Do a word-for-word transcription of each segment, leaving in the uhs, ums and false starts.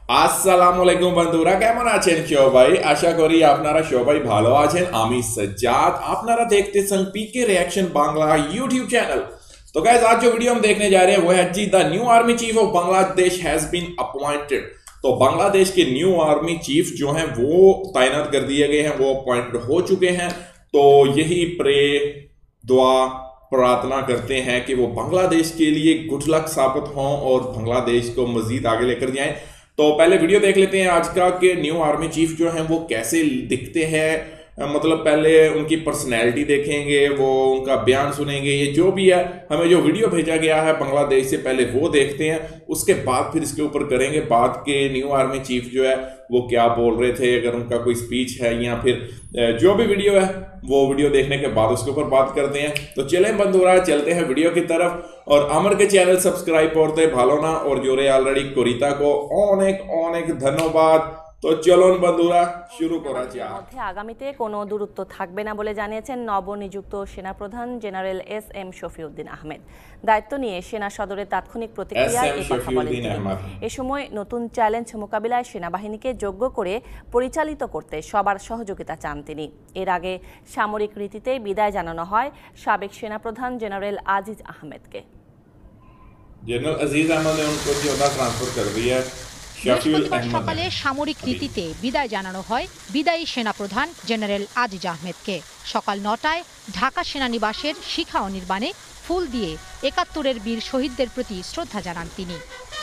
আসসালামু আলাইকুম বন্ধুরা, কেমন আছেন সবাই? আশা করি আপনারা সবাই ভালো আছেন। আমি সজ্জাদ, আপনারা দেখতেছেন PK reaction Bangla YouTube channel. तो गाइस, आज जो वीडियो हम देखने जा रहे हैं वो है जी the new army chief of Bangladesh has been appointed. तो बांग्लादेश के न्यू आर्मी चीफ जो हैं वो तैनात कर दिए गए हैं, वो अपॉइंटेड हो चुके हैं। तो यही प्रे दुआ प्रार्थना करते हैं कि वो बांग्लादेश के लिए गुड लक साबित हों और बांग्लादेश को मजीद आगे लेकर जाएं। तो पहले वीडियो देख लेते हैं आज का कि न्यू आर्मी चीफ जो हैं वो कैसे दिखते हैं। मतलब पहले उनकी पर्सनैलिटी देखेंगे, वो उनका बयान सुनेंगे, ये जो भी है हमें जो वीडियो भेजा गया है बांग्लादेश से, पहले वो देखते हैं, उसके बाद फिर इसके ऊपर करेंगे बात के न्यू आर्मी चीफ जो है वो क्या बोल रहे थे, अगर उनका कोई स्पीच है या फिर जो भी वीडियो है वो वीडियो देखने के बाद उसके ऊपर बात करते हैं। तो चलें बंधुरा, चलते हैं वीडियो की तरफ। और अमर के চ্যানেল সাবস্ক্রাইব করতে ভালো না और জোরে অলরেডি করিতা को অনেক অনেক ধন্যবাদ। তো চলুন বন্ধুরা শুরু করা যাক। মধ্যে আগামীতে কোনো দূরত্ব থাকবে না বলে জানিয়েছেন নবনিযুক্ত সেনাপ্রধান general S M Shafiuddin Ahmed. দায়িত্ব নিয়ে সেনা সদরের তাৎক্ষণিক প্রতিক্রিয়ায় এই কথা বলেন তিনি। এ সময় নতুন চ্যালেঞ্জ মোকাবিলায় সেনাবাহিনীকে যোগ্য করে পরিচালিত করতে সবার সহযোগিতা চান তিনি। এর আগে সামরিক রীতিতে বিদায় জানানো হয় সাবেক সেনাপ্রধান জেনারেল আজিজ আহমেদকে। জেনারেল আজিজ আহমেদ ने उनको जोधा ट्रांसफर कर दिया। বৃহস্পতিবার সকালে সামরিক রীতিতে বিদায় জানানো হয় বিদায়ী সেনাপ্রধান জেনারেল আজিজ আহমেদকে। সকাল নটায় ঢাকা সেনানিবাসের শিখা অনির্বাণে ফুল দিয়ে একাত্তরের বীর শহীদদের প্রতি শ্রদ্ধা জানান তিনি।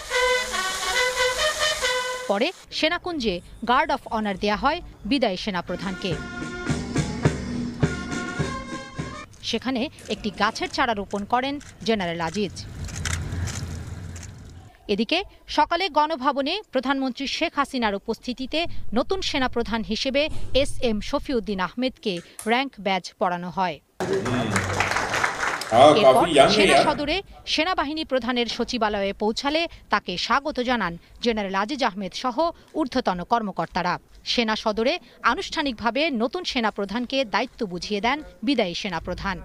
পরে সেনাকুঞ্জে গার্ড অফ অনার দেয়া হয় বিদায়ী সেনাপ্রধানকে। সেখানে একটি গাছের চারা রোপণ করেন জেনারেল আজিজ। এদিকে সকালে গণভবনে প্রধানমন্ত্রী শেখ হাসিনার উপস্থিতিতে নতুন সেনাপ্রধান হিসেবে এস এম শফিউদ্দিন আহমেদকে র্যাঙ্ক ব্যাজ পরানো হয়। এরপর সেনা সদরে সেনাবাহিনী প্রধানের সচিবালয়ে পৌঁছালে তাকে স্বাগত জানান জেনারেল আজিজ আহমেদ সহ ঊর্ধ্বতন কর্মকর্তারা। সেনা সদরে আনুষ্ঠানিকভাবে নতুন সেনাপ্রধানকে দায়িত্ব বুঝিয়ে দেন বিদায়ী সেনাপ্রধান।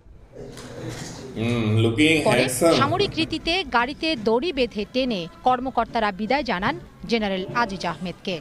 পরে সামরিক রীতিতে গাড়িতে দড়ি বেঁধে টেনে কর্মকর্তারা বিদায় জানান জেনারেল আজিজ আহমেদকে।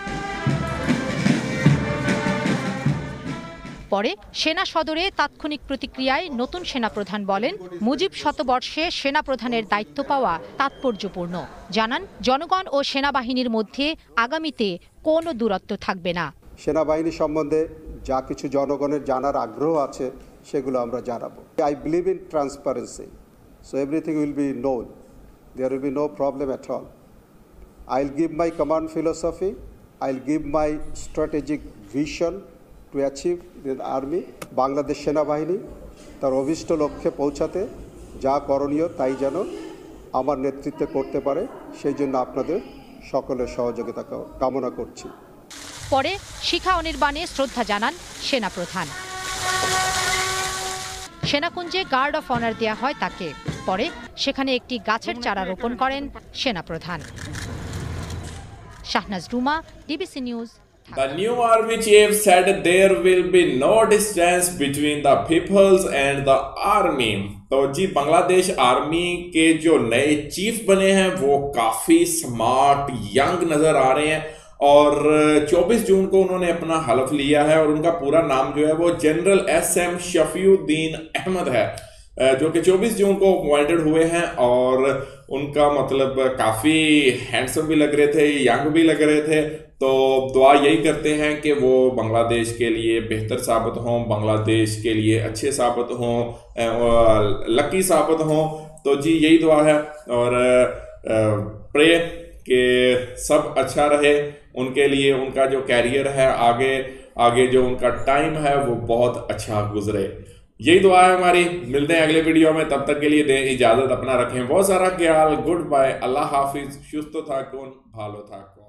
পরে সেনা সদরে তাৎক্ষণিক প্রতিক্রিয়ায় নতুন সেনাপ্রধান বলেন, মুজিব শতবর্ষে সেনাপ্রধানের দায়িত্ব পাওয়া তাৎপর্যপূর্ণ। জানান, জনগণ ও সেনাবাহিনীর মধ্যে আগামীতে কোনো দূরত্ব থাকবে না। সেনাবাহিনী সম্বন্ধে যা কিছু জনগণের জানার আগ্রহ আছে সেগুলো আমরা জানাবো। I believe in transparency, so everything will be known, there will be no problem at all. I will give my command philosophy, I will give my strategic vision to achieve the army. Bangladesh সেনাবাহিনী তার অভিষ্ট লক্ষ্যে পৌঁছাতে যা করণীয় তাই যেন আমার নেতৃত্বে করতে পারে, সেই জন্য আপনাদের সকলের সহযোগিতা কামনা করছি। পরে শিখা অনির্বাণে শ্রদ্ধা জানান সেনাপ্রধান। সেনাকুঞ্জে গার্ড অফ অনার দেয়া হয় তাকে। পরে সেখানে একটি গাছের চারা রোপণ করেন সেনাপ্রধান। Shahnaz Ruma, DBC news. The new army chief said there will be no distance between the peoples and the army। तो जी, बांग्लादेश आर्मी के जो नए चीफ बने हैं वो काफी स्मार्ट यंग नजर आ रहे हैं और चौबीस जून को उन्होंने अपना हलफ लिया है और उनका पूरा नाम जो है वो general S M Shafiuddin Ahmed है, जो कि चौबीस जून को अपॉइंटेड हुए हैं। और उनका मतलब काफ़ी हैंडसम भी लग रहे थे, यंग भी लग रहे थे। तो दुआ यही करते हैं कि वो बांग्लादेश के लिए बेहतर साबित हों, बांग्लादेश के लिए अच्छे साबित हों, लकी साबित हों। तो जी यही दुआ है और प्रे कि सब अच्छा रहे उनके लिए, उनका जो कैरियर है आगे आगे जो उनका टाइम है वो बहुत अच्छा गुजरे। यही दुआ है हमारी। मिलते हैं अगले वीडियो में, तब तक के लिए दें इजाज़त, अपना रखें बहुत सारा ख्याल। गुड बाय, अल्लाह हाफिज। सुस्त था कौन, भालो था कौन।